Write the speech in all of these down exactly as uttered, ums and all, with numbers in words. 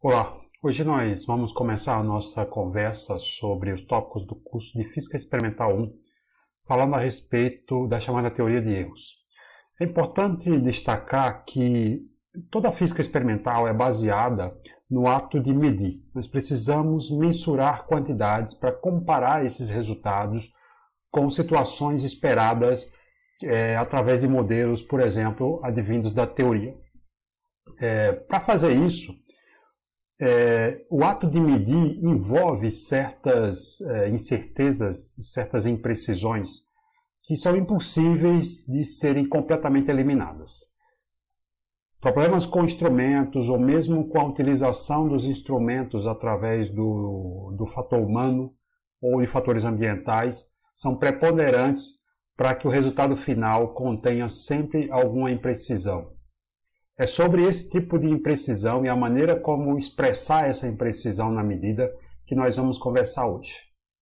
Olá, hoje nós vamos começar a nossa conversa sobre os tópicos do curso de Física Experimental um, falando a respeito da chamada teoria de erros. É importante destacar que toda a física experimental é baseada no ato de medir. Nós precisamos mensurar quantidades para comparar esses resultados com situações esperadas é, através de modelos, por exemplo, advindos da teoria. É, para fazer isso, É, o ato de medir envolve certas é, incertezas, certas imprecisões que são impossíveis de serem completamente eliminadas. Problemas com instrumentos ou mesmo com a utilização dos instrumentos através do, do fator humano ou de fatores ambientais são preponderantes para que o resultado final contenha sempre alguma imprecisão. É sobre esse tipo de imprecisão e a maneira como expressar essa imprecisão na medida que nós vamos conversar hoje.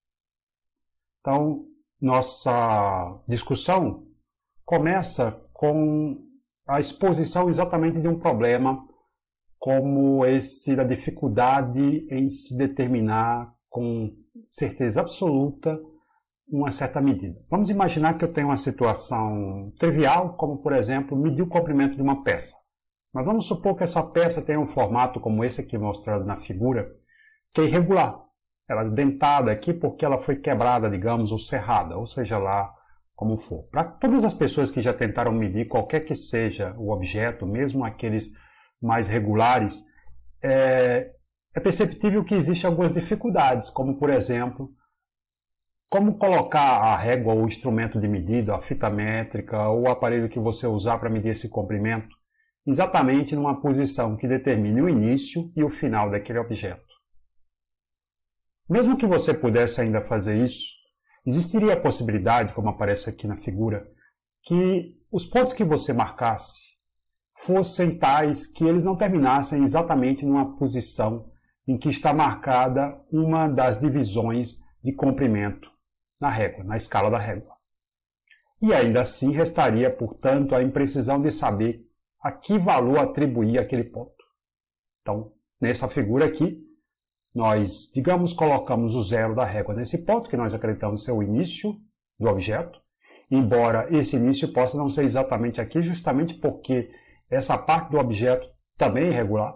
Então, nossa discussão começa com a exposição exatamente de um problema como esse da dificuldade em se determinar com certeza absoluta uma certa medida. Vamos imaginar que eu tenho uma situação trivial, como, por exemplo, medir o comprimento de uma peça. Mas vamos supor que essa peça tenha um formato como esse aqui mostrado na figura, que é irregular. Ela é dentada aqui porque ela foi quebrada, digamos, ou serrada, ou seja lá como for. Para todas as pessoas que já tentaram medir qualquer que seja o objeto, mesmo aqueles mais regulares, é, é perceptível que existem algumas dificuldades, como, por exemplo, como colocar a régua ou o instrumento de medida, a fita métrica ou o aparelho que você usar para medir esse comprimento, exatamente numa posição que determine o início e o final daquele objeto. Mesmo que você pudesse ainda fazer isso, existiria a possibilidade, como aparece aqui na figura, que os pontos que você marcasse fossem tais que eles não terminassem exatamente numa posição em que está marcada uma das divisões de comprimento na régua, na escala da régua. E ainda assim restaria, portanto, a imprecisão de saber a que valor atribuir aquele ponto. Então, nessa figura aqui, nós, digamos, colocamos o zero da régua nesse ponto, que nós acreditamos ser o início do objeto, embora esse início possa não ser exatamente aqui, justamente porque essa parte do objeto também é irregular,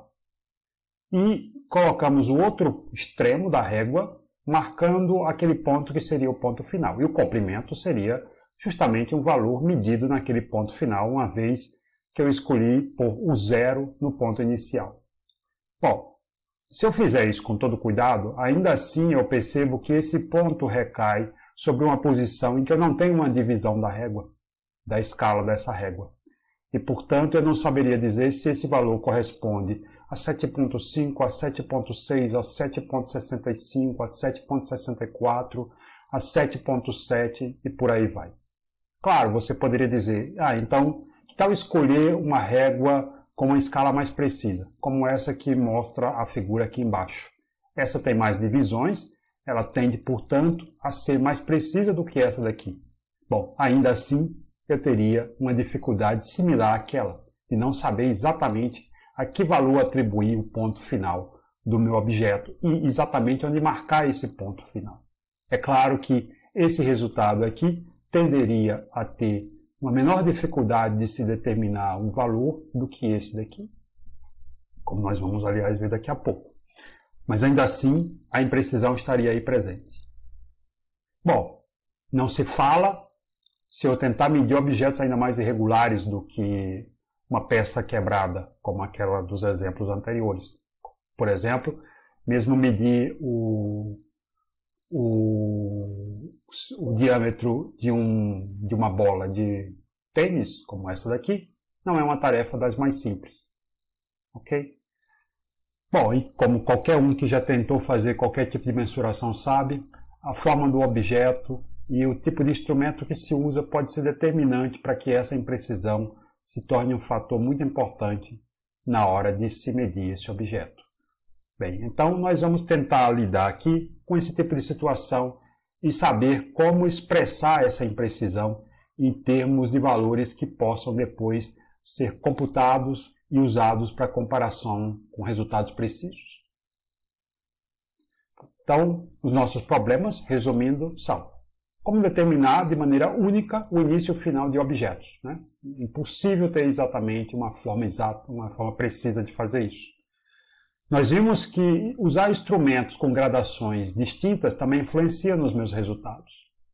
e colocamos o outro extremo da régua, marcando aquele ponto que seria o ponto final, e o comprimento seria justamente um valor medido naquele ponto final, uma vez que eu escolhi por o zero no ponto inicial. Bom, se eu fizer isso com todo cuidado, ainda assim eu percebo que esse ponto recai sobre uma posição em que eu não tenho uma divisão da régua, da escala dessa régua. E, portanto, eu não saberia dizer se esse valor corresponde a sete ponto cinco, a sete ponto seis, a sete ponto sessenta e cinco, a sete ponto sessenta e quatro, a sete ponto sete e por aí vai. Claro, você poderia dizer, ah, então, que tal escolher uma régua com uma escala mais precisa, como essa que mostra a figura aqui embaixo. Essa tem mais divisões, ela tende, portanto, a ser mais precisa do que essa daqui. Bom, ainda assim, eu teria uma dificuldade similar àquela, de não saber exatamente a que valor atribuir o ponto final do meu objeto e exatamente onde marcar esse ponto final. É claro que esse resultado aqui tenderia a ter uma menor dificuldade de se determinar um valor do que esse daqui, como nós vamos, aliás, ver daqui a pouco. Mas ainda assim, a imprecisão estaria aí presente. Bom, não se fala se eu tentar medir objetos ainda mais irregulares do que uma peça quebrada, como aquela dos exemplos anteriores. Por exemplo, mesmo medir o, o, o diâmetro de, um, de uma bola de tênis, como essa daqui, não é uma tarefa das mais simples. Ok? Bom, e como qualquer um que já tentou fazer qualquer tipo de mensuração sabe, a forma do objeto e o tipo de instrumento que se usa pode ser determinante para que essa imprecisão se torne um fator muito importante na hora de se medir esse objeto. Bem, então nós vamos tentar lidar aqui com esse tipo de situação e saber como expressar essa imprecisão em termos de valores que possam depois ser computados e usados para comparação com resultados precisos. Então, os nossos problemas, resumindo, são como determinar de maneira única o início e o final de objetos. Né? Impossível ter exatamente uma forma exata, uma forma precisa de fazer isso. Nós vimos que usar instrumentos com gradações distintas também influencia nos meus resultados.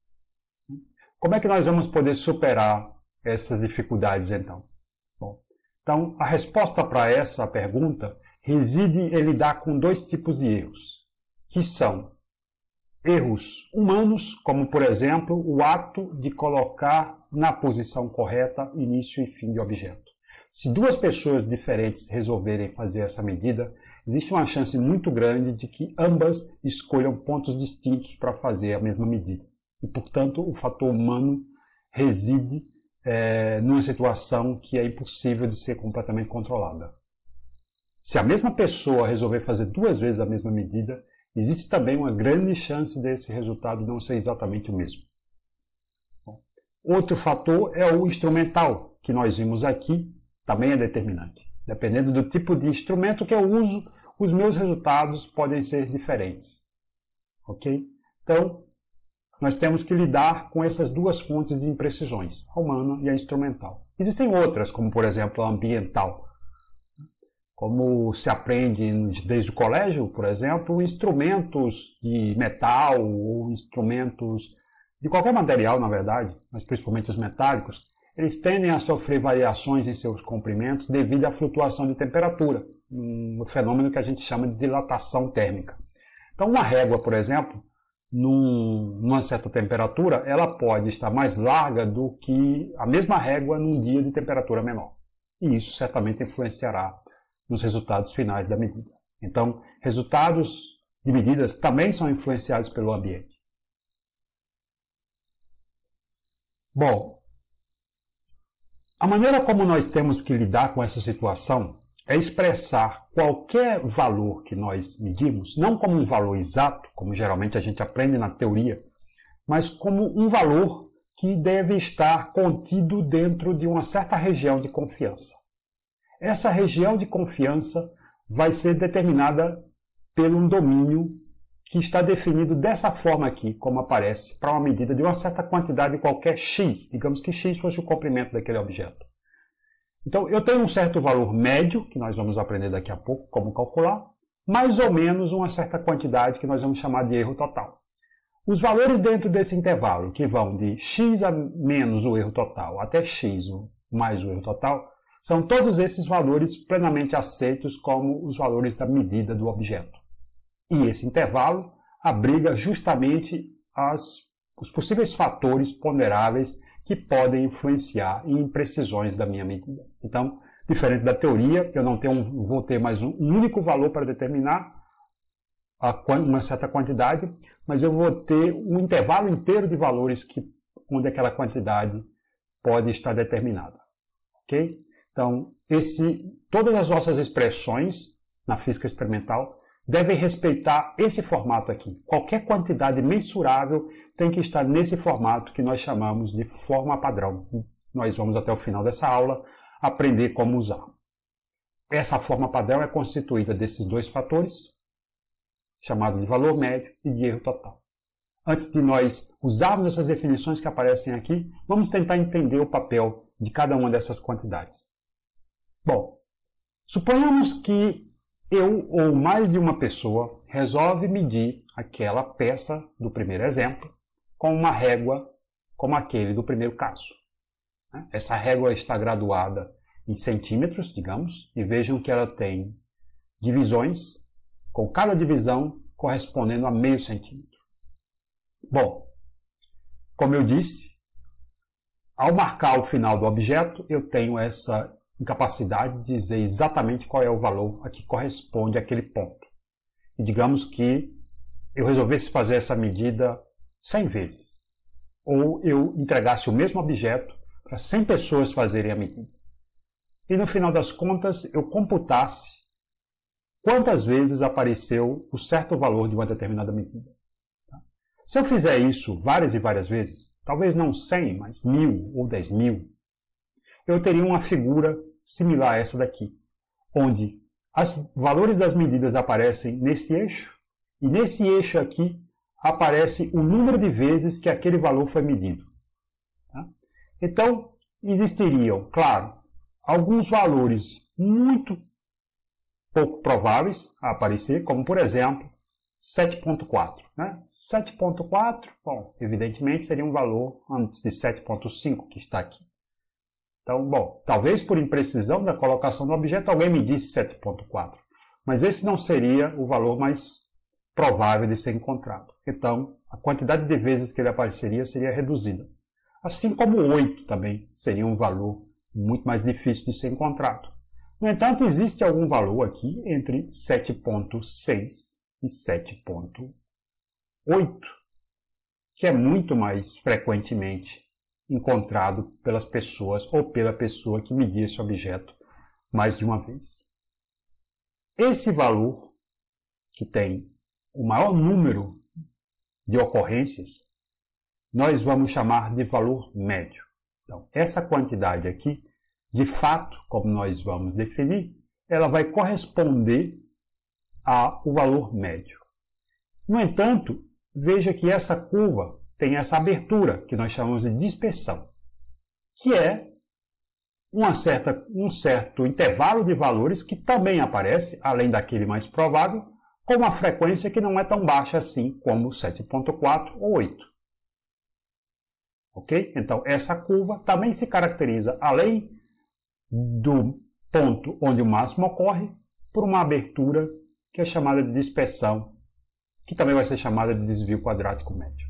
Como é que nós vamos poder superar essas dificuldades, então? Bom, então, a resposta para essa pergunta reside em lidar com dois tipos de erros, que são erros humanos, como, por exemplo, o ato de colocar na posição correta início e fim de objeto. Se duas pessoas diferentes resolverem fazer essa medida, existe uma chance muito grande de que ambas escolham pontos distintos para fazer a mesma medida. E, portanto, o fator humano reside é, numa situação que é impossível de ser completamente controlada. Se a mesma pessoa resolver fazer duas vezes a mesma medida, existe também uma grande chance desse resultado não ser exatamente o mesmo. Bom, outro fator é o instrumental, que nós vimos aqui, também é determinante. Dependendo do tipo de instrumento que eu uso, os meus resultados podem ser diferentes. Ok? Então, nós temos que lidar com essas duas fontes de imprecisões, a humana e a instrumental. Existem outras, como por exemplo a ambiental. Como se aprende desde o colégio, por exemplo, instrumentos de metal ou instrumentos de qualquer material, na verdade, mas principalmente os metálicos, eles tendem a sofrer variações em seus comprimentos devido à flutuação de temperatura, um fenômeno que a gente chama de dilatação térmica. Então, uma régua, por exemplo, num, numa certa temperatura, ela pode estar mais larga do que a mesma régua num dia de temperatura menor. E isso certamente influenciará nos resultados finais da medida. Então, resultados de medidas também são influenciados pelo ambiente. Bom, a maneira como nós temos que lidar com essa situação é expressar qualquer valor que nós medimos, não como um valor exato, como geralmente a gente aprende na teoria, mas como um valor que deve estar contido dentro de uma certa região de confiança. Essa região de confiança vai ser determinada por um domínio que está definido dessa forma aqui, como aparece, para uma medida de uma certa quantidade de qualquer x. Digamos que x fosse o comprimento daquele objeto. Então, eu tenho um certo valor médio, que nós vamos aprender daqui a pouco como calcular, mais ou menos uma certa quantidade que nós vamos chamar de erro total. Os valores dentro desse intervalo, que vão de x a menos o erro total até x mais o erro total, são todos esses valores plenamente aceitos como os valores da medida do objeto. E esse intervalo abriga justamente as, os possíveis fatores ponderáveis que podem influenciar em imprecisões da minha medida. Então, diferente da teoria, eu não tenho, vou ter mais um único valor para determinar uma certa quantidade, mas eu vou ter um intervalo inteiro de valores que, onde aquela quantidade pode estar determinada. Ok? Então, esse, todas as nossas expressões na física experimental devem respeitar esse formato aqui. Qualquer quantidade mensurável tem que estar nesse formato que nós chamamos de forma padrão. Nós vamos até o final dessa aula aprender como usar. Essa forma padrão é constituída desses dois fatores, chamado de valor médio e de erro total. Antes de nós usarmos essas definições que aparecem aqui, vamos tentar entender o papel de cada uma dessas quantidades. Bom, suponhamos que eu ou mais de uma pessoa resolve medir aquela peça do primeiro exemplo com uma régua como aquele do primeiro caso. Essa régua está graduada em centímetros, digamos, e vejam que ela tem divisões, com cada divisão correspondendo a meio centímetro. Bom, como eu disse, ao marcar o final do objeto, eu tenho essa incapacidade de dizer exatamente qual é o valor a que corresponde àquele ponto. E digamos que eu resolvesse fazer essa medida cem vezes, ou eu entregasse o mesmo objeto para cem pessoas fazerem a medida. E no final das contas eu computasse quantas vezes apareceu o certo valor de uma determinada medida. Se eu fizer isso várias e várias vezes, talvez não cem, mas mil ou dez mil, eu teria uma figura similar a essa daqui, onde os valores das medidas aparecem nesse eixo, e nesse eixo aqui aparece o número de vezes que aquele valor foi medido. Tá? Então, existiriam, claro, alguns valores muito pouco prováveis a aparecer, como por exemplo, sete ponto quatro. Né? sete ponto quatro, bom, evidentemente seria um valor antes de sete ponto cinco que está aqui. Então, bom, talvez por imprecisão da colocação do objeto alguém me disse sete ponto quatro, mas esse não seria o valor mais provável de ser encontrado. Então, a quantidade de vezes que ele apareceria seria reduzida. Assim como oito também seria um valor muito mais difícil de ser encontrado. No entanto, existe algum valor aqui entre sete ponto seis e sete ponto oito, que é muito mais frequentemente encontrado pelas pessoas ou pela pessoa que mediu esse objeto mais de uma vez. Esse valor, que tem o maior número de ocorrências, nós vamos chamar de valor médio. Então, essa quantidade aqui, de fato, como nós vamos definir, ela vai corresponder ao valor médio. No entanto, veja que essa curva tem essa abertura, que nós chamamos de dispersão, que é uma certa, um certo intervalo de valores que também aparece, além daquele mais provável, com uma frequência que não é tão baixa assim como sete ponto quatro ou oito. Ok? Então, essa curva também se caracteriza, além do ponto onde o máximo ocorre, por uma abertura que é chamada de dispersão, que também vai ser chamada de desvio quadrático médio.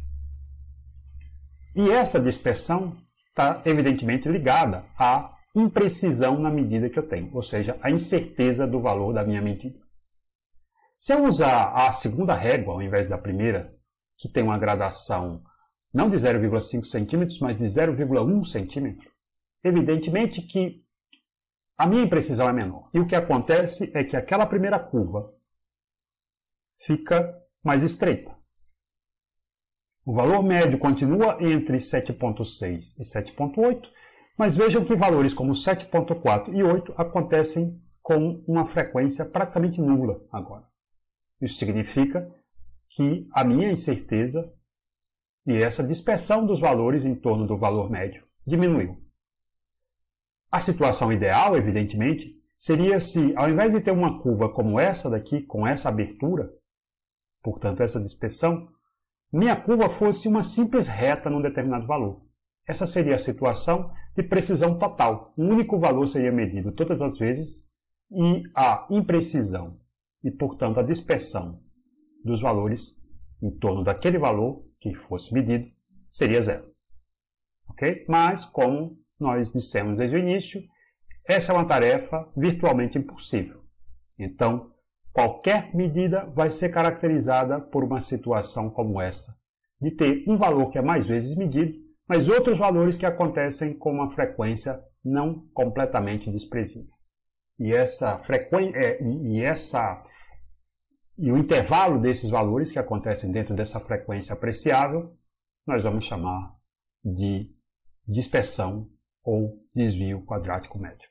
E essa dispersão está evidentemente ligada à imprecisão na medida que eu tenho, ou seja, a incerteza do valor da minha medida. Se eu usar a segunda régua ao invés da primeira, que tem uma gradação não de zero vírgula cinco centímetros, mas de zero vírgula um centímetro, evidentemente que a minha imprecisão é menor. E o que acontece é que aquela primeira curva fica mais estreita. O valor médio continua entre sete ponto seis e sete ponto oito, mas vejam que valores como sete ponto quatro e oito acontecem com uma frequência praticamente nula agora. Isso significa que a minha incerteza e essa dispersão dos valores em torno do valor médio diminuiu. A situação ideal, evidentemente, seria se, ao invés de ter uma curva como essa daqui, com essa abertura, portanto essa dispersão, minha curva fosse uma simples reta num determinado valor. Essa seria a situação de precisão total. Um único valor seria medido todas as vezes e a imprecisão e, portanto, a dispersão dos valores em torno daquele valor que fosse medido seria zero. Ok? Mas, como nós dissemos desde o início, essa é uma tarefa virtualmente impossível. Então, qualquer medida vai ser caracterizada por uma situação como essa, de ter um valor que é mais vezes medido, mas outros valores que acontecem com uma frequência não completamente desprezível. E essa frequência é, e essa e o intervalo desses valores que acontecem dentro dessa frequência apreciável, nós vamos chamar de dispersão ou desvio quadrático médio.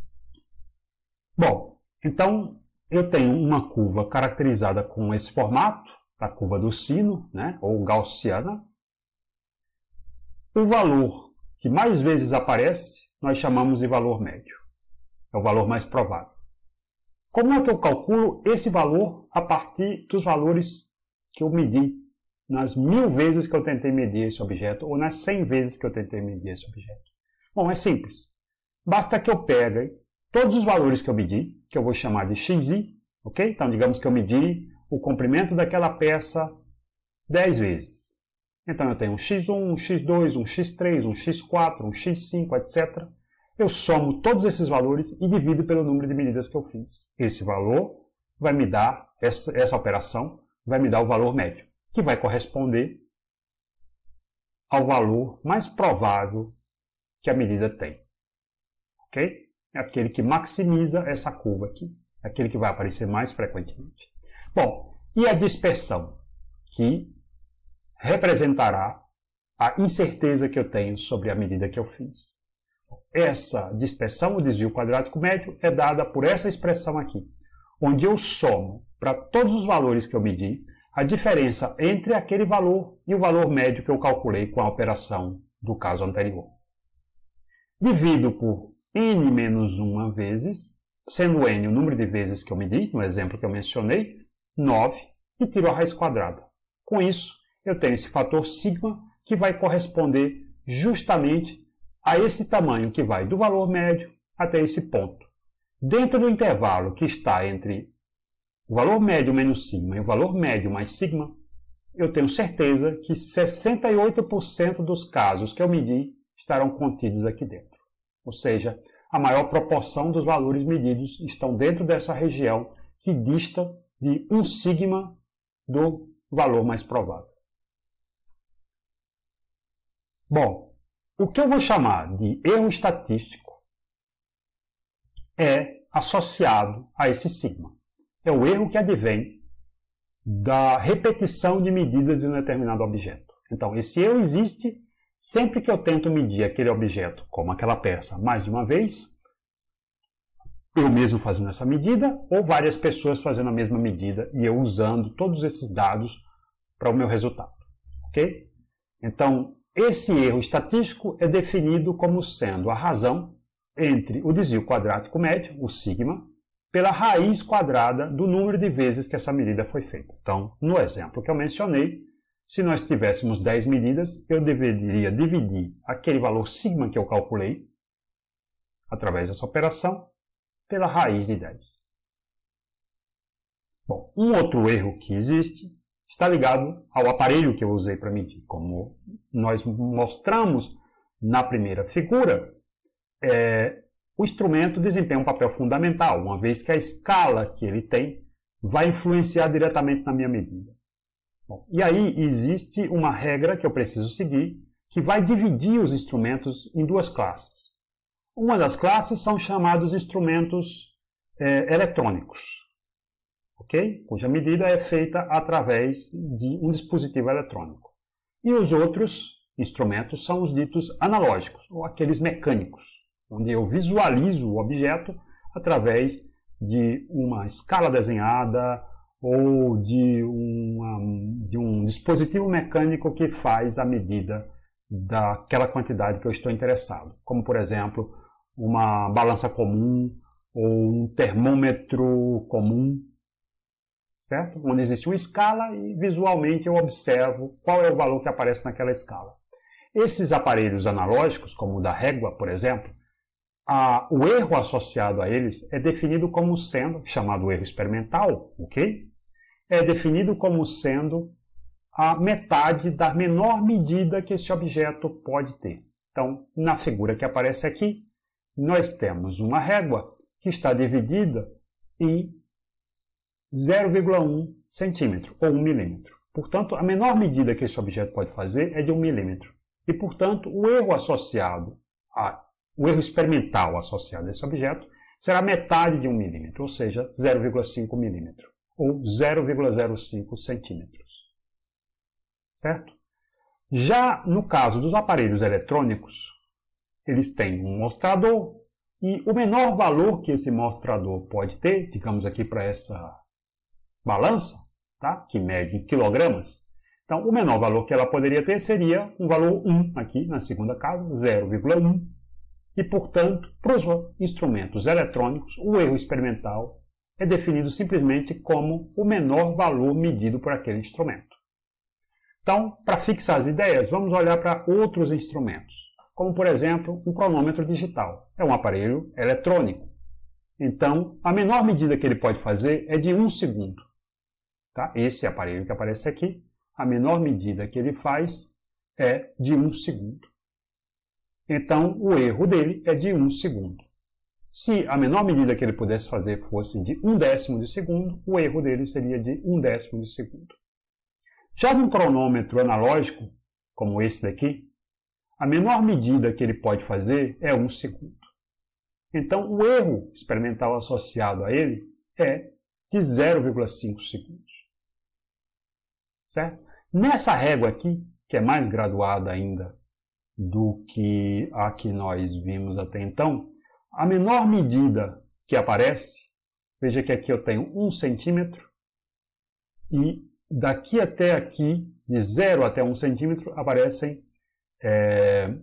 Bom, então eu tenho uma curva caracterizada com esse formato, a curva do sino, né, ou gaussiana. O valor que mais vezes aparece, nós chamamos de valor médio. É o valor mais provável. Como é que eu calculo esse valor a partir dos valores que eu medi nas mil vezes que eu tentei medir esse objeto, ou nas cem vezes que eu tentei medir esse objeto? Bom, é simples. Basta que eu pegue todos os valores que eu medi, que eu vou chamar de xi, ok? Então, digamos que eu medi o comprimento daquela peça dez vezes. Então, eu tenho um xis um, um xis dois, um xis três, um xis quatro, um xis cinco, etcétera. Eu somo todos esses valores e divido pelo número de medidas que eu fiz. Esse valor vai me dar, essa, essa operação vai me dar o valor médio, que vai corresponder ao valor mais provável que a medida tem. Ok? É aquele que maximiza essa curva aqui. É aquele que vai aparecer mais frequentemente. Bom, e a dispersão, que representará a incerteza que eu tenho sobre a medida que eu fiz. Essa dispersão, o desvio quadrático médio, é dada por essa expressão aqui, onde eu somo para todos os valores que eu medi a diferença entre aquele valor e o valor médio que eu calculei com a operação do caso anterior. Divido por n menos uma vezes, sendo n o número de vezes que eu medi, no exemplo que eu mencionei, nove, e tiro a raiz quadrada. Com isso, eu tenho esse fator sigma que vai corresponder justamente a esse tamanho que vai do valor médio até esse ponto. Dentro do intervalo que está entre o valor médio menos sigma e o valor médio mais sigma, eu tenho certeza que sessenta e oito por cento dos casos que eu medi estarão contidos aqui dentro. Ou seja, a maior proporção dos valores medidos estão dentro dessa região que dista de um sigma do valor mais provável. Bom, o que eu vou chamar de erro estatístico é associado a esse sigma. É o erro que advém da repetição de medidas de um determinado objeto. Então, esse erro existe sempre que eu tento medir aquele objeto, como aquela peça, mais de uma vez, eu mesmo fazendo essa medida, ou várias pessoas fazendo a mesma medida e eu usando todos esses dados para o meu resultado. Ok? Então, esse erro estatístico é definido como sendo a razão entre o desvio quadrático médio, o sigma, pela raiz quadrada do número de vezes que essa medida foi feita. Então, no exemplo que eu mencionei, se nós tivéssemos dez medidas, eu deveria dividir aquele valor sigma que eu calculei, através dessa operação, pela raiz de dez. Bom, um outro erro que existe está ligado ao aparelho que eu usei para medir. Como nós mostramos na primeira figura, é, o instrumento desempenha um papel fundamental, uma vez que a escala que ele tem vai influenciar diretamente na minha medida. Bom, e aí existe uma regra que eu preciso seguir, que vai dividir os instrumentos em duas classes. Uma das classes são chamados instrumentos é, eletrônicos, okay? Cuja medida é feita através de um dispositivo eletrônico. E os outros instrumentos são os ditos analógicos, ou aqueles mecânicos, onde eu visualizo o objeto através de uma escala desenhada ou de, uma, de um dispositivo mecânico que faz a medida daquela quantidade que eu estou interessado, como, por exemplo, uma balança comum ou um termômetro comum, certo? Onde existe uma escala e visualmente eu observo qual é o valor que aparece naquela escala. Esses aparelhos analógicos, como o da régua, por exemplo, a, o erro associado a eles é definido como sendo, chamado erro experimental, ok? É definido como sendo a metade da menor medida que esse objeto pode ter. Então, na figura que aparece aqui, nós temos uma régua que está dividida em zero vírgula um centímetro, ou um milímetro. Portanto, a menor medida que esse objeto pode fazer é de um milímetro. E, portanto, o erro associado, a, o erro experimental associado a esse objeto será metade de um milímetro, ou seja, zero vírgula cinco milímetros, ou zero vírgula zero cinco centímetros. Certo? Já no caso dos aparelhos eletrônicos, eles têm um mostrador e o menor valor que esse mostrador pode ter, digamos aqui para essa balança, tá? Que mede em quilogramas, então o menor valor que ela poderia ter seria um valor um aqui na segunda casa, zero vírgula um, e portanto, para os instrumentos eletrônicos, o erro experimental é definido simplesmente como o menor valor medido por aquele instrumento. Então, para fixar as ideias, vamos olhar para outros instrumentos, como, por exemplo, um cronômetro digital. É um aparelho eletrônico. Então, a menor medida que ele pode fazer é de um segundo. Tá? Esse aparelho que aparece aqui, a menor medida que ele faz é de um segundo. Então, o erro dele é de um segundo. Se a menor medida que ele pudesse fazer fosse de um décimo de segundo, o erro dele seria de um décimo de segundo. Já num cronômetro analógico, como esse daqui, a menor medida que ele pode fazer é um segundo. Então, o erro experimental associado a ele é de zero vírgula cinco segundos. Certo? Nessa régua aqui, que é mais graduada ainda do que a que nós vimos até então, a menor medida que aparece, veja que aqui eu tenho um centímetro, e daqui até aqui, de zero até um centímetro, aparecem é,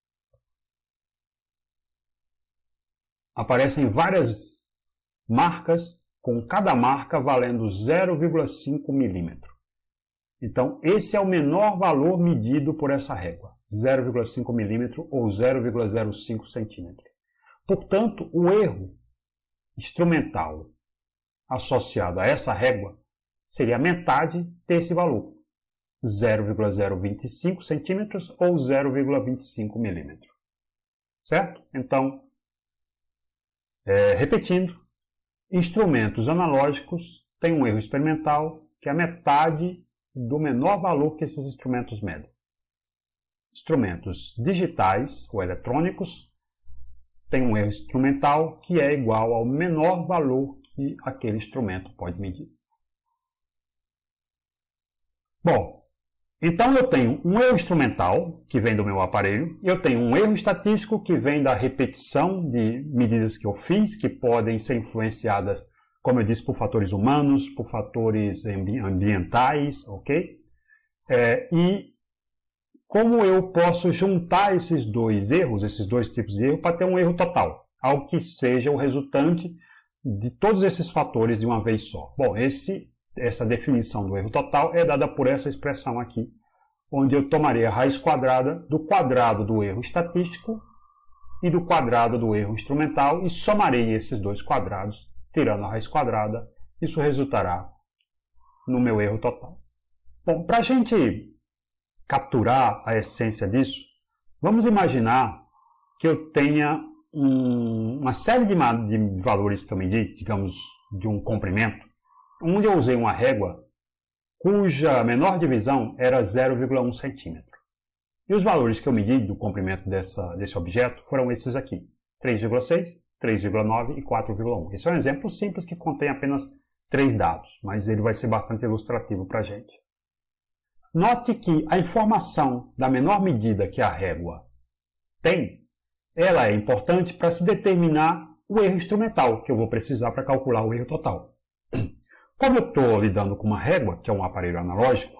aparecem várias marcas, com cada marca valendo zero vírgula cinco milímetros. Então, esse é o menor valor medido por essa régua, zero vírgula cinco milímetros ou zero vírgula zero cinco centímetros. Portanto, o erro instrumental associado a essa régua seria a metade desse valor, zero vírgula zero vinte e cinco centímetros ou zero vírgula vinte e cinco milímetros. Certo? Então, é, repetindo, instrumentos analógicos têm um erro experimental que é a metade do menor valor que esses instrumentos medem. Instrumentos digitais ou eletrônicos têm um erro instrumental que é igual ao menor valor que aquele instrumento pode medir. Bom, então eu tenho um erro instrumental que vem do meu aparelho, eu tenho um erro estatístico que vem da repetição de medidas que eu fiz, que podem ser influenciadas, como eu disse, por fatores humanos, por fatores ambientais, ok? É, e como eu posso juntar esses dois erros, esses dois tipos de erro, para ter um erro total, algo que seja o resultante de todos esses fatores de uma vez só. Bom, esse, essa definição do erro total é dada por essa expressão aqui, onde eu tomaria a raiz quadrada do quadrado do erro estatístico e do quadrado do erro instrumental e somarei esses dois quadrados, tirando a raiz quadrada, isso resultará no meu erro total. Bom, para a gente capturar a essência disso, vamos imaginar que eu tenha um, uma série de, de valores que eu medi, digamos, de um comprimento, onde eu usei uma régua cuja menor divisão era zero vírgula um centímetro. E os valores que eu medi do comprimento dessa, desse objeto foram esses aqui, três vírgula seis, três vírgula nove e quatro vírgula um. Esse é um exemplo simples que contém apenas três dados, mas ele vai ser bastante ilustrativo para a gente. Note que a informação da menor medida que a régua tem, ela é importante para se determinar o erro instrumental, que eu vou precisar para calcular o erro total. Como eu estou lidando com uma régua, que é um aparelho analógico,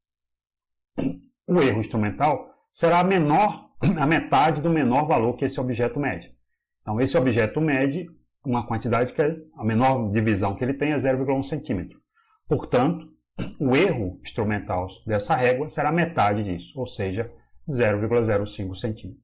o erro instrumental será a, menor, a metade do menor valor que esse objeto mede. Então, esse objeto mede uma quantidade que é, a menor divisão que ele tem é zero vírgula um centímetro. Portanto, o erro instrumental dessa régua será metade disso, ou seja, zero vírgula zero cinco centímetros.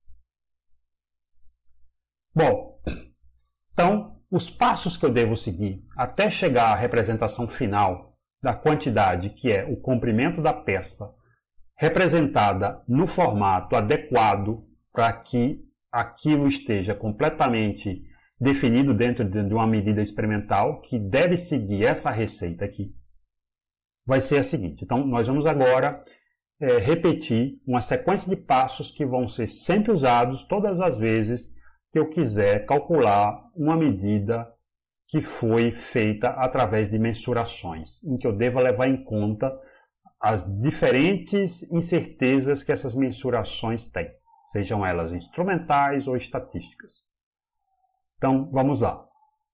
Bom, então, os passos que eu devo seguir até chegar à representação final da quantidade, que é o comprimento da peça, representada no formato adequado para que aquilo esteja completamente definido dentro de uma medida experimental, que deve seguir essa receita aqui, vai ser a seguinte. Então, nós vamos agora é, repetir uma sequência de passos que vão ser sempre usados todas as vezes que eu quiser calcular uma medida que foi feita através de mensurações, em que eu deva levar em conta as diferentes incertezas que essas mensurações têm, sejam elas instrumentais ou estatísticas. Então, vamos lá.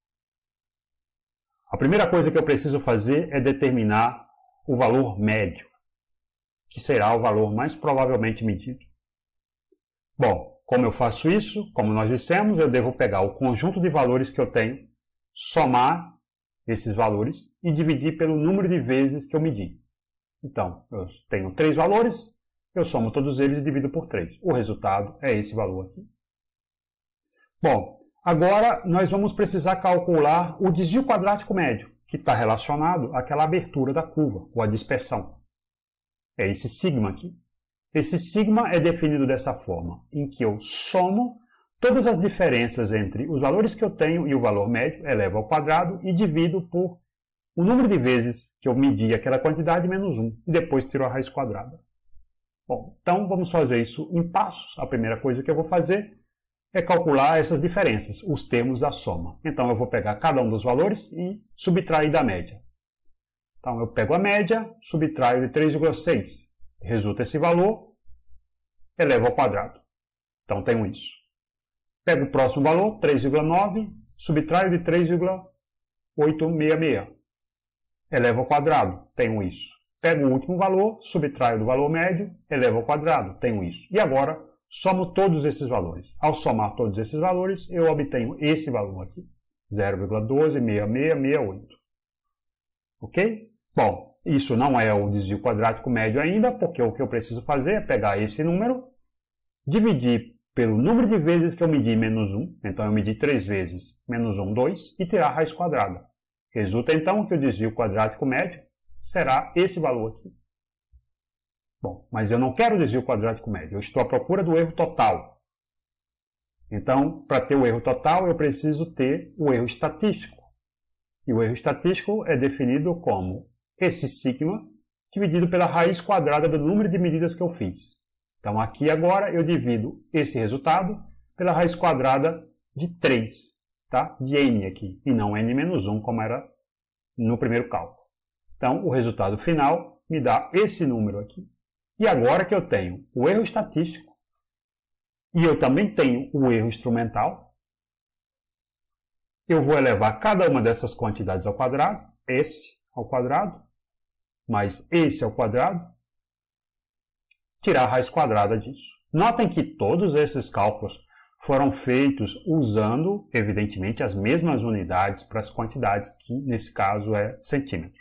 A primeira coisa que eu preciso fazer é determinar o valor médio, que será o valor mais provavelmente medido. Bom, como eu faço isso? Como nós dissemos, eu devo pegar o conjunto de valores que eu tenho, somar esses valores e dividir pelo número de vezes que eu medi. Então, eu tenho três valores, eu somo todos eles e divido por três. O resultado é esse valor aqui. Bom, agora nós vamos precisar calcular o desvio quadrático médio, que está relacionado àquela abertura da curva, ou à dispersão. É esse sigma aqui. Esse sigma é definido dessa forma, em que eu somo todas as diferenças entre os valores que eu tenho e o valor médio, elevo ao quadrado e divido por o número de vezes que eu medi aquela quantidade menos um, e depois tiro a raiz quadrada. Bom, então vamos fazer isso em passos. A primeira coisa que eu vou fazer é calcular essas diferenças, os termos da soma. Então eu vou pegar cada um dos valores e subtrair da média. Então eu pego a média, subtraio de três vírgula seis. Resulta esse valor, elevo ao quadrado. Então, tenho isso. Pego o próximo valor, três vírgula nove, subtraio de três vírgula oitocentos e sessenta e seis. Elevo ao quadrado, tenho isso. Pego o último valor, subtraio do valor médio, elevo ao quadrado, tenho isso. E agora, somo todos esses valores. Ao somar todos esses valores, eu obtenho esse valor aqui. zero vírgula um dois seis seis seis oito. Ok? Bom, isso não é o desvio quadrático médio ainda, porque o que eu preciso fazer é pegar esse número, dividir pelo número de vezes que eu medi menos um, então eu medi três vezes menos um, dois, e tirar a raiz quadrada. Resulta então que o desvio quadrático médio será esse valor aqui. Bom, mas eu não quero o desvio quadrático médio, eu estou à procura do erro total. Então, para ter o erro total, eu preciso ter o erro estatístico. E o erro estatístico é definido como esse sigma dividido pela raiz quadrada do número de medidas que eu fiz. Então, aqui agora eu divido esse resultado pela raiz quadrada de três, tá? De n aqui, e não n menos um, como era no primeiro cálculo. Então, o resultado final me dá esse número aqui. E agora que eu tenho o erro estatístico, e eu também tenho o erro instrumental, eu vou elevar cada uma dessas quantidades ao quadrado, esse ao quadrado, mais esse ao quadrado, tirar a raiz quadrada disso. Notem que todos esses cálculos foram feitos usando, evidentemente, as mesmas unidades para as quantidades, que nesse caso é centímetros.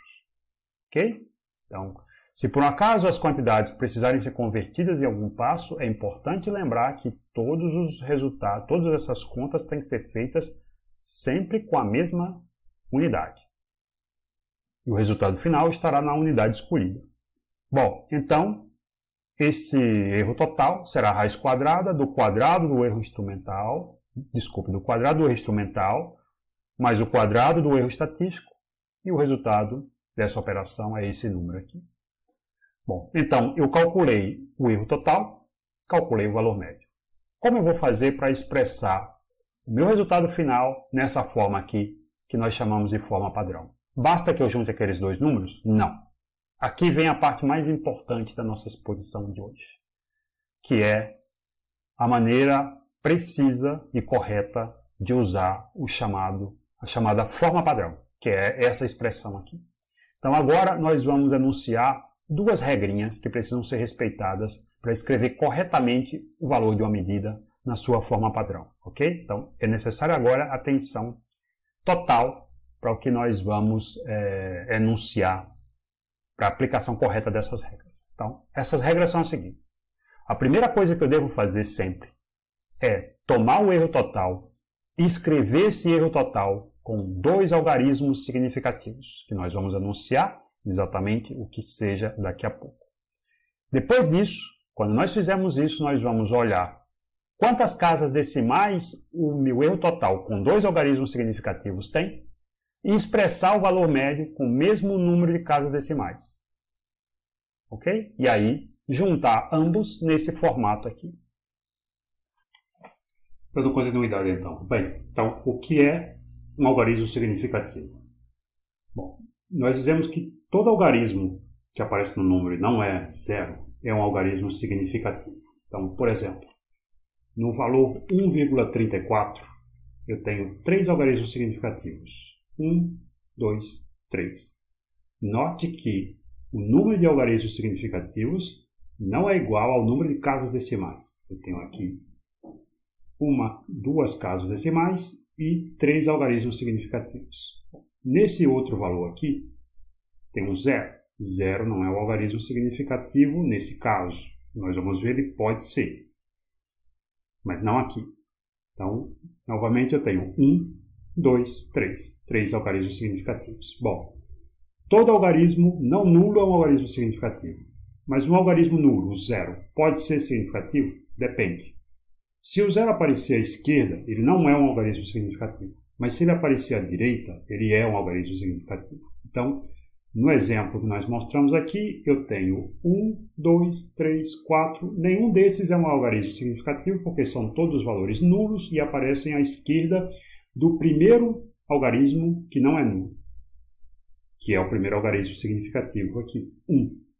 Ok? Então, se por um acaso as quantidades precisarem ser convertidas em algum passo, é importante lembrar que todos os resultados, todas essas contas têm que ser feitas sempre com a mesma unidade. E o resultado final estará na unidade escolhida. Bom, então, esse erro total será a raiz quadrada do quadrado do erro instrumental, desculpe, do quadrado do erro instrumental, mais o quadrado do erro estatístico, e o resultado dessa operação é esse número aqui. Bom, então, eu calculei o erro total, calculei o valor médio. Como eu vou fazer para expressar o meu resultado final nessa forma aqui, que nós chamamos de forma padrão? Basta que eu junte aqueles dois números? Não. Aqui vem a parte mais importante da nossa exposição de hoje, que é a maneira precisa e correta de usar o chamado, a chamada forma padrão, que é essa expressão aqui. Então agora nós vamos enunciar duas regrinhas que precisam ser respeitadas para escrever corretamente o valor de uma medida na sua forma padrão, ok? Então é necessário agora atenção total para o que nós vamos é, enunciar para a aplicação correta dessas regras. Então, essas regras são as seguintes. A primeira coisa que eu devo fazer sempre é tomar o erro total e escrever esse erro total com dois algarismos significativos, que nós vamos anunciar exatamente o que seja daqui a pouco. Depois disso, quando nós fizermos isso, nós vamos olhar quantas casas decimais o meu erro total com dois algarismos significativos tem e expressar o valor médio com o mesmo número de casas decimais. Ok? E aí, juntar ambos nesse formato aqui. Dando continuidade, então. Bem, então, o que é um algarismo significativo? Bom, nós dizemos que todo algarismo que aparece no número e não é zero é um algarismo significativo. Então, por exemplo, no valor um vírgula trinta e quatro, eu tenho três algarismos significativos. um, dois, três. Note que o número de algarismos significativos não é igual ao número de casas decimais. Eu tenho aqui uma, duas casas decimais e três algarismos significativos. Nesse outro valor aqui, tem um zero. Zero não é o algarismo significativo nesse caso. Nós vamos ver, ele pode ser, mas não aqui. Então, novamente eu tenho um, dois, três. Três algarismos significativos. Bom, todo algarismo não nulo é um algarismo significativo. Mas um algarismo nulo, o zero, pode ser significativo? Depende. Se o zero aparecer à esquerda, ele não é um algarismo significativo. Mas se ele aparecer à direita, ele é um algarismo significativo. Então, no exemplo que nós mostramos aqui, eu tenho um, dois, três, quatro. Nenhum desses é um algarismo significativo, porque são todos valores nulos e aparecem à esquerda do primeiro algarismo que não é nulo, que é o primeiro algarismo significativo aqui, um.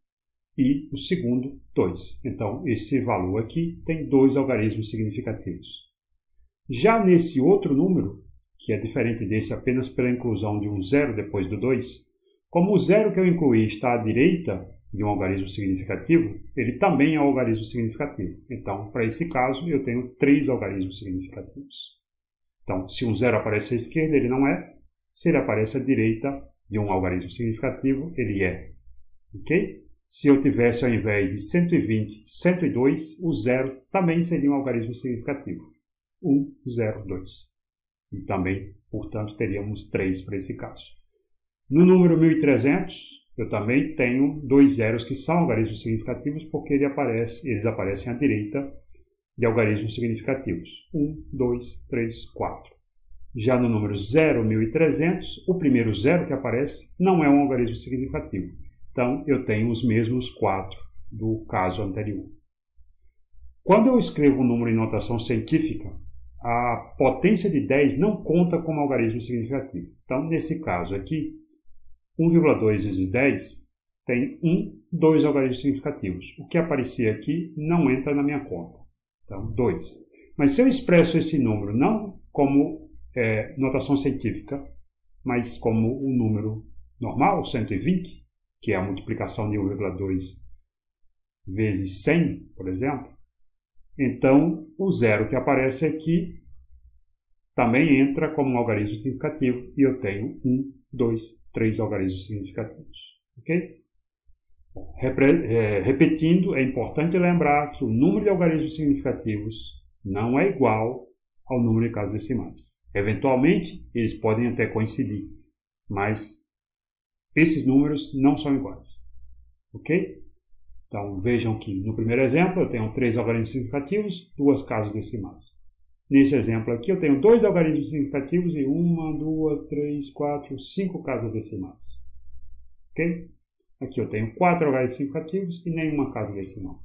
e o segundo, dois. Então, esse valor aqui tem dois algarismos significativos. Já nesse outro número, que é diferente desse apenas pela inclusão de um zero depois do dois, como o zero que eu incluí está à direita de um algarismo significativo, ele também é um algarismo significativo. Então, para esse caso, eu tenho três algarismos significativos. Então, se um zero aparece à esquerda, ele não é. Se ele aparece à direita de um algarismo significativo, ele é. Ok? Se eu tivesse, ao invés de cento e vinte, cento e dois, o zero também seria um algarismo significativo. um, zero, dois. E também, portanto, teríamos três para esse caso. No número mil e trezentos, eu também tenho dois zeros que são algarismos significativos porque ele aparece, eles aparecem à direita de algarismos significativos. um, dois, três, quatro. Já no número zero, mil e trezentos, o primeiro zero que aparece não é um algarismo significativo. Então, eu tenho os mesmos quatro do caso anterior. Quando eu escrevo um número em notação científica, a potência de dez não conta como algarismo significativo. Então, nesse caso aqui, um vírgula dois vezes dez tem um, dois algarismos significativos. O que aparecer aqui não entra na minha conta. Então, dois. Mas se eu expresso esse número não como é, notação científica, mas como um número normal, cento e vinte, que é a multiplicação de um vírgula dois vezes cem, por exemplo, então o zero que aparece aqui também entra como um algarismo significativo e eu tenho um, dois, três algarismos significativos. Ok? Repetindo, é importante lembrar que o número de algarismos significativos não é igual ao número de casas decimais. Eventualmente, eles podem até coincidir, mas esses números não são iguais. Ok? Então, vejam que no primeiro exemplo eu tenho três algarismos significativos, duas casas decimais. Nesse exemplo aqui eu tenho dois algarismos significativos e uma, duas, três, quatro, cinco casas decimais. Ok? Aqui eu tenho quatro algarismos significativos e nenhuma casa decimal.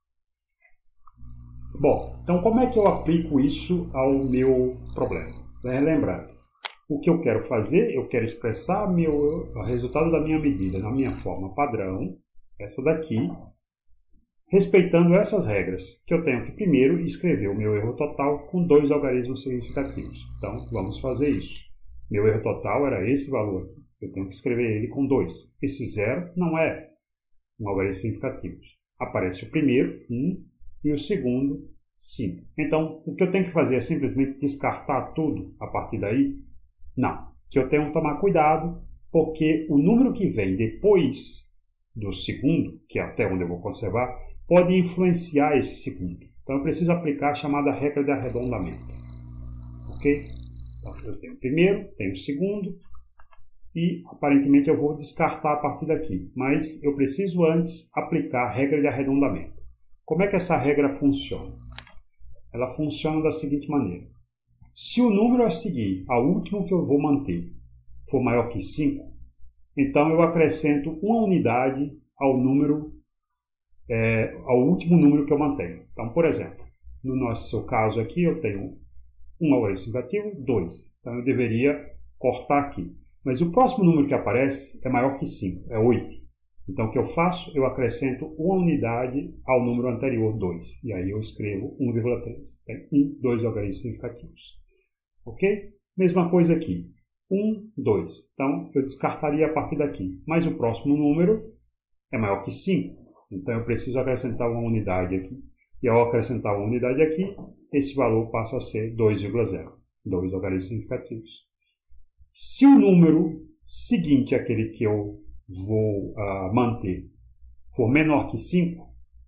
Bom, então como é que eu aplico isso ao meu problema? Lembrando, o que eu quero fazer, eu quero expressar meu, o resultado da minha medida na minha forma padrão, essa daqui, respeitando essas regras, que eu tenho que primeiro escrever o meu erro total com dois algarismos significativos. Então, vamos fazer isso. Meu erro total era esse valor aqui. Eu tenho que escrever ele com dois. Esse zero não é um algarismo significativo. Aparece o primeiro, um, e o segundo, cinco. Então, o que eu tenho que fazer é simplesmente descartar tudo a partir daí? Não. Que eu tenho que tomar cuidado, porque o número que vem depois do segundo, que é até onde eu vou conservar, pode influenciar esse segundo. Então, eu preciso aplicar a chamada regra de arredondamento. Ok? Então, eu tenho o primeiro, tenho o segundo, e aparentemente eu vou descartar a partir daqui. Mas eu preciso antes aplicar a regra de arredondamento. Como é que essa regra funciona? Ela funciona da seguinte maneira. Se o número a seguir, ao último que eu vou manter, for maior que cinco, então eu acrescento uma unidade ao número, é, ao último número que eu mantenho. Então, por exemplo, no nosso caso aqui, eu tenho um algarismo significativo, dois. Então, eu deveria cortar aqui. Mas o próximo número que aparece é maior que cinco, é oito. Então, o que eu faço? Eu acrescento uma unidade ao número anterior, dois. E aí eu escrevo um vírgula três. Tem um, dois algarismos significativos. Ok? Mesma coisa aqui. um, dois. Então, eu descartaria a partir daqui. Mas o próximo número é maior que cinco. Então, eu preciso acrescentar uma unidade aqui. E ao acrescentar uma unidade aqui, esse valor passa a ser dois vírgula zero. dois algarismos significativos. Se o número seguinte àquele que eu vou uh, manter for menor que cinco,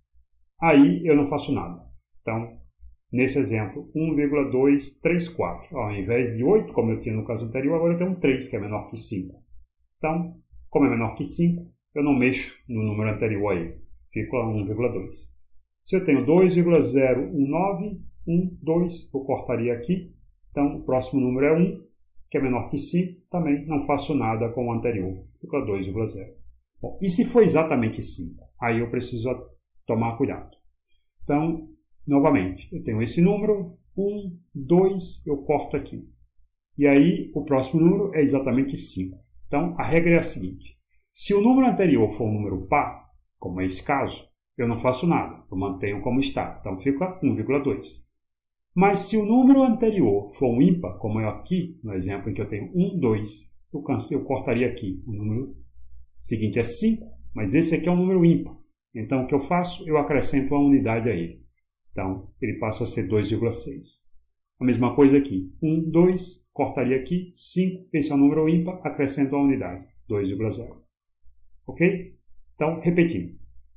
aí eu não faço nada. Então, nesse exemplo, um vírgula duzentos e trinta e quatro. Ao invés de oito, como eu tinha no caso anterior, agora eu tenho um três, que é menor que cinco. Então, como é menor que cinco, eu não mexo no número anterior aí. Fico a um vírgula dois. Se eu tenho dois vírgula zero um nove, um, dois, eu cortaria aqui. Então, o próximo número é um, que é menor que cinco, também não faço nada com o anterior. Fico a dois vírgula zero. Bom, e se for exatamente cinco? Aí eu preciso tomar cuidado. Então, novamente, eu tenho esse número, um, dois, eu corto aqui. E aí, o próximo número é exatamente cinco. Então, a regra é a seguinte. Se o número anterior for um número par, como é esse caso, eu não faço nada, eu mantenho como está, então fica um vírgula dois. Mas se o número anterior for um ímpar, como é aqui, no exemplo em que eu tenho um, dois, eu, eu cortaria aqui. O número seguinte é cinco, mas esse aqui é um número ímpar. Então, o que eu faço? Eu acrescento uma unidade a ele. Então, ele passa a ser dois vírgula seis. A mesma coisa aqui. um, dois, cortaria aqui. cinco, esse é um número ímpar, acrescento uma unidade. dois vírgula zero. Ok? Então, repetindo.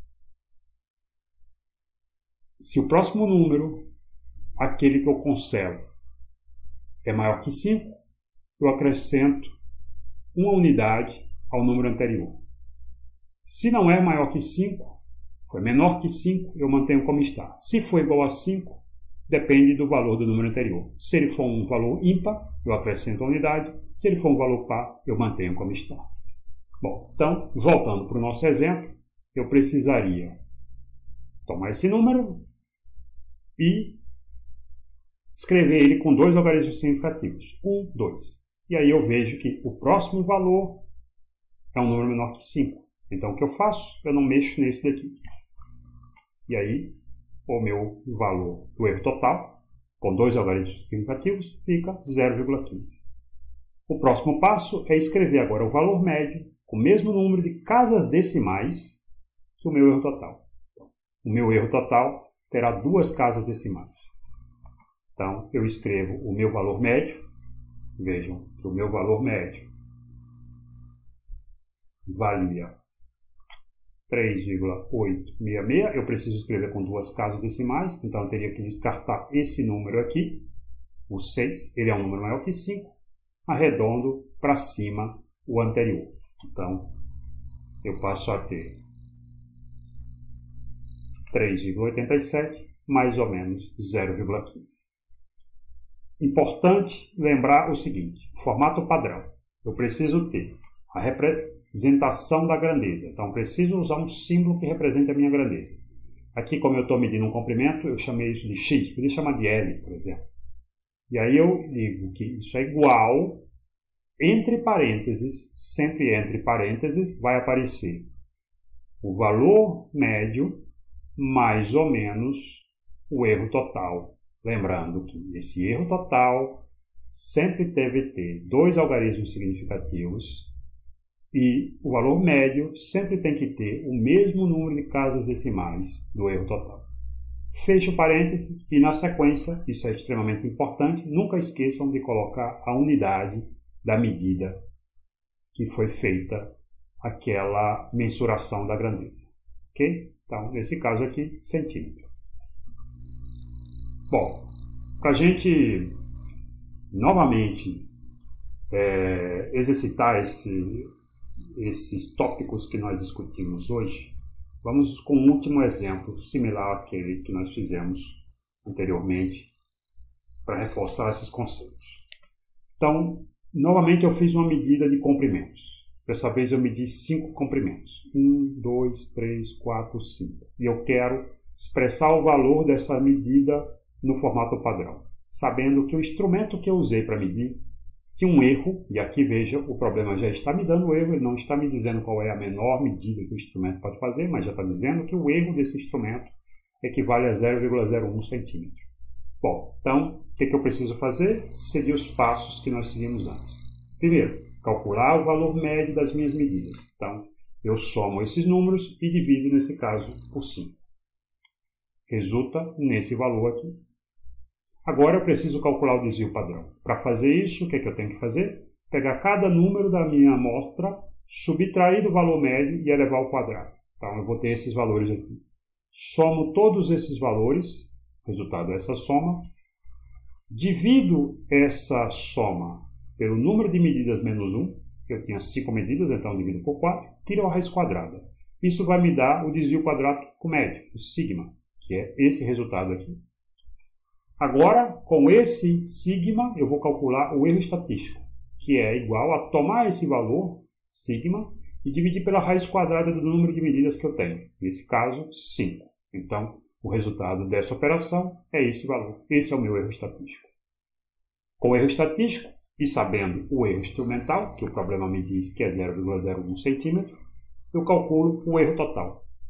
Se o próximo número, aquele que eu conservo, é maior que cinco, eu acrescento uma unidade ao número anterior. Se não é maior que cinco, foi menor que cinco, eu mantenho como está. Se for igual a cinco, depende do valor do número anterior. Se ele for um valor ímpar, eu acrescento a unidade. Se ele for um valor par, eu mantenho como está. Bom, então, voltando para o nosso exemplo, eu precisaria tomar esse número e escrever ele com dois logaritmos significativos. um, dois. E aí eu vejo que o próximo valor é um número menor que cinco. Então, o que eu faço? Eu não mexo nesse daqui. E aí, o meu valor do erro total, com dois logaritmos significativos, fica zero vírgula quinze. O próximo passo é escrever agora o valor médio com o mesmo número de casas decimais que o meu erro total. O meu erro total terá duas casas decimais. Então, eu escrevo o meu valor médio. Vejam que o meu valor médio valia três vírgula oitocentos e sessenta e seis. Eu preciso escrever com duas casas decimais, então eu teria que descartar esse número aqui, o seis, ele é um número maior que cinco, arredondo para cima o anterior. Então, eu passo a ter três vírgula oitenta e sete, mais ou menos zero vírgula quinze. Importante lembrar o seguinte, formato padrão. Eu preciso ter a representação da grandeza. Então, preciso usar um símbolo que represente a minha grandeza. Aqui, como eu estou medindo um comprimento, eu chamei isso de x. Podia chamar de L, por exemplo. E aí eu digo que isso é igual, entre parênteses, sempre entre parênteses, vai aparecer o valor médio mais ou menos o erro total. Lembrando que esse erro total sempre deve ter dois algarismos significativos e o valor médio sempre tem que ter o mesmo número de casas decimais do erro total. Fecho o parêntese e, na sequência, isso é extremamente importante, nunca esqueçam de colocar a unidade da medida que foi feita aquela mensuração da grandeza. Ok? Então, nesse caso aqui, centímetro. Bom, para a gente novamente é, exercitar esse, esses tópicos que nós discutimos hoje, vamos com um último exemplo similar àquele que nós fizemos anteriormente para reforçar esses conceitos. Então, novamente eu fiz uma medida de comprimentos. Dessa vez eu medi cinco comprimentos. um, dois, três, quatro, cinco. E eu quero expressar o valor dessa medida no formato padrão, sabendo que o instrumento que eu usei para medir tinha um erro, e aqui veja, o problema já está me dando erro, ele não está me dizendo qual é a menor medida que o instrumento pode fazer, mas já está dizendo que o erro desse instrumento equivale a zero vírgula zero um centímetro. Bom, então, o que, que eu preciso fazer? Seguir os passos que nós seguimos antes. Primeiro, calcular o valor médio das minhas medidas. Então, eu somo esses números e divido, nesse caso, por cinco. Resulta nesse valor aqui. Agora eu preciso calcular o desvio padrão. Para fazer isso, o que, é que eu tenho que fazer? Pegar cada número da minha amostra, subtrair do valor médio e elevar ao quadrado. Então eu vou ter esses valores aqui. Somo todos esses valores, resultado dessa soma. Divido essa soma pelo número de medidas menos um. Eu tinha cinco medidas, então divido por quatro. Tiro a raiz quadrada. Isso vai me dar o desvio quadrático médio, o sigma, que é esse resultado aqui. Agora, com esse sigma, eu vou calcular o erro estatístico, que é igual a tomar esse valor, sigma, e dividir pela raiz quadrada do número de medidas que eu tenho. Nesse caso, cinco. Então, o resultado dessa operação é esse valor. Esse é o meu erro estatístico. Com o erro estatístico, e sabendo o erro instrumental, que o problema me diz que é zero vírgula zero um centímetro, eu calculo o erro total.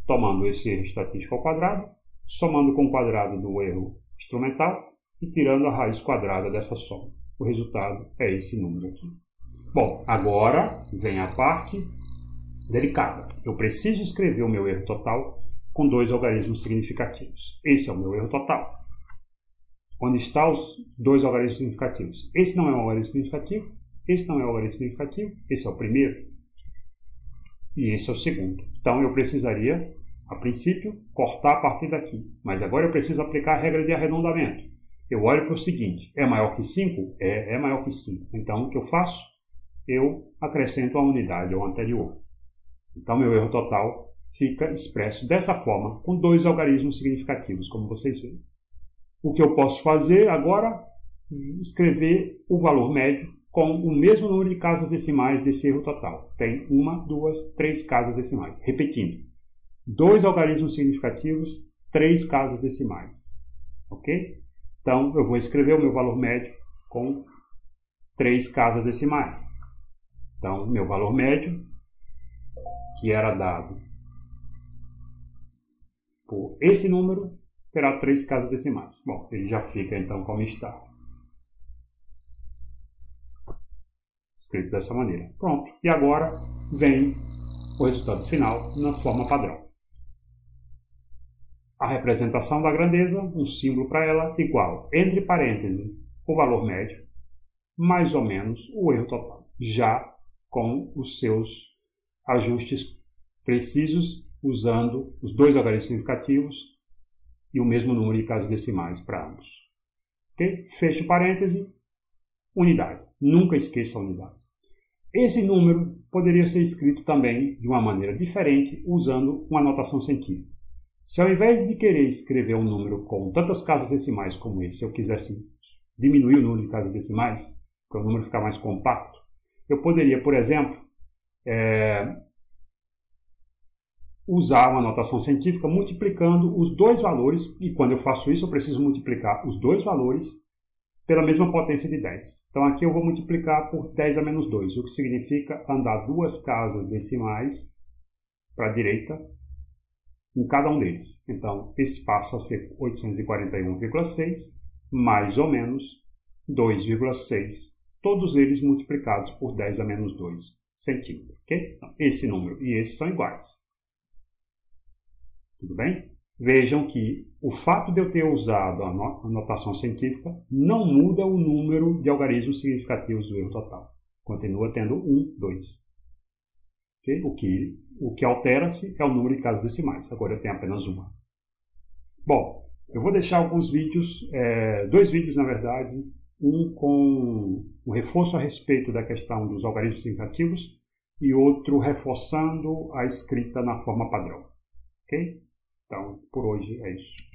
tomando esse erro estatístico ao quadrado, somando com o quadrado do erro instrumental e tirando a raiz quadrada dessa soma. O resultado é esse número aqui. Bom, agora vem a parte delicada. Eu preciso escrever o meu erro total com dois algarismos significativos. Esse é o meu erro total. Onde estão os dois algarismos significativos? Esse não é um algarismo significativo, esse não é um algarismo significativo, esse é o primeiro e esse é o segundo. Então eu precisaria, a princípio, cortar a partir daqui. Mas agora eu preciso aplicar a regra de arredondamento. Eu olho para o seguinte, é maior que cinco? É, é maior que cinco. Então o que eu faço? Eu acrescento a unidade ao anterior. Então meu erro total fica expresso dessa forma, com dois algarismos significativos, como vocês veem. O que eu posso fazer agora? Escrever o valor médio com o mesmo número de casas decimais desse erro total. Tem uma, duas, três casas decimais. Repetindo, dois algarismos significativos, três casas decimais. Ok? Então, eu vou escrever o meu valor médio com três casas decimais. Então, meu valor médio, que era dado por esse número, terá três casas decimais. Bom, ele já fica então como está. Escrito dessa maneira. Pronto. E agora vem o resultado final na forma padrão. A representação da grandeza, um símbolo para ela, igual, entre parênteses, o valor médio, mais ou menos o erro total. Já com os seus ajustes precisos, usando os dois algarismos significativos e o mesmo número de casas decimais para ambos. Okay? Fecho parêntese, unidade. Nunca esqueça a unidade. Esse número poderia ser escrito também de uma maneira diferente, usando uma notação científica. Se ao invés de querer escrever um número com tantas casas decimais como esse, eu quisesse diminuir o número de casas decimais, para o número ficar mais compacto, eu poderia, por exemplo, é, usar uma notação científica multiplicando os dois valores, e quando eu faço isso eu preciso multiplicar os dois valores pela mesma potência de dez. Então aqui eu vou multiplicar por dez a menos dois, o que significa andar duas casas decimais para a direita em cada um deles. Então esse passa a ser oitocentos e quarenta e um vírgula seis mais ou menos dois vírgula seis, todos eles multiplicados por dez a menos dois centímetros. Okay? Então, esse número e esse são iguais. Tudo bem? Vejam que o fato de eu ter usado a notação científica não muda o número de algarismos significativos do erro total. Continua tendo um, dois. Okay? O que, o que altera-se é o número de casas decimais. Agora eu tenho apenas uma. Bom, eu vou deixar alguns vídeos, é, dois vídeos na verdade, um com um reforço a respeito da questão dos algarismos significativos e outro reforçando a escrita na forma padrão. Ok? Então, por hoje é isso.